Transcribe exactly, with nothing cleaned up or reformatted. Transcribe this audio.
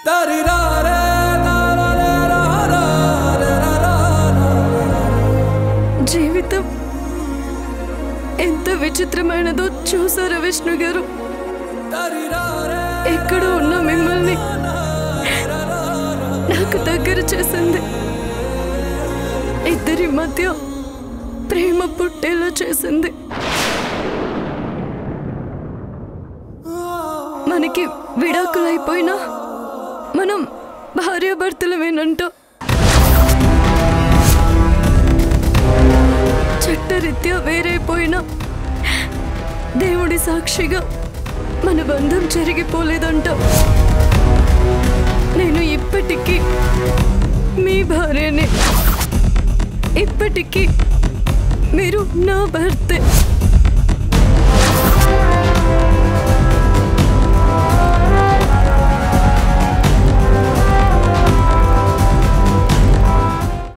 జీవితం ఎంత విచిత్రమైనదో చూసారా విష్ణు గారు? ఎక్కడో ఉన్న మిమ్మల్ని నాకు దగ్గర చేసింది, ఇద్దరి మధ్య ప్రేమ పుట్టేలా చేసింది. మనకి విడాకులైపోయినా మనం భార్యాభర్తలమేనంట. చట్టరీత్యా వేరైపోయినా దేవుడి సాక్షిగా మన బంధం చెరిగిపోలేదంట. నేను ఇప్పటికీ మీ భార్యనే, ఇప్పటికీ మీరు నా భర్తే.